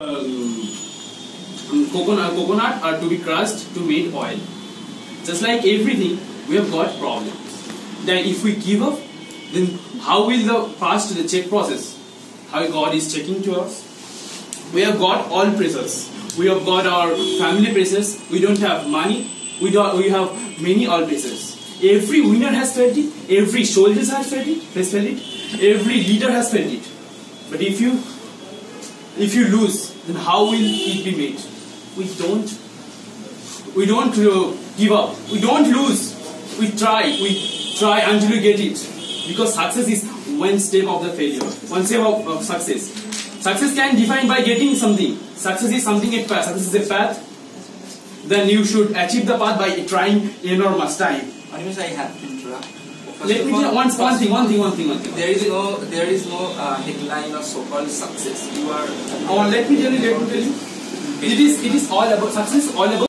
Coconut are to be crushed to make oil. Just like everything, we have got problems. Then if we give up, then how will the check process? How God is checking to us? We have got all pressures. We have got our family pressures. We don't have money. We have many all pressures. Every winner has felt it. Every soldier has felt it. Every leader has felt it. But if you lose, then how will it be made? We don't give up. We don't lose. We try until we get it. Because success is one step of the failure, one step of success. Success can be defined by getting something. Success is something, a path. Success is a path. Then you should achieve the path by trying enormous time. Anyways, I have to interrupt. Let me tell one thing. There is no headline of so-called success. You are. Let me tell you. It is all about success. All about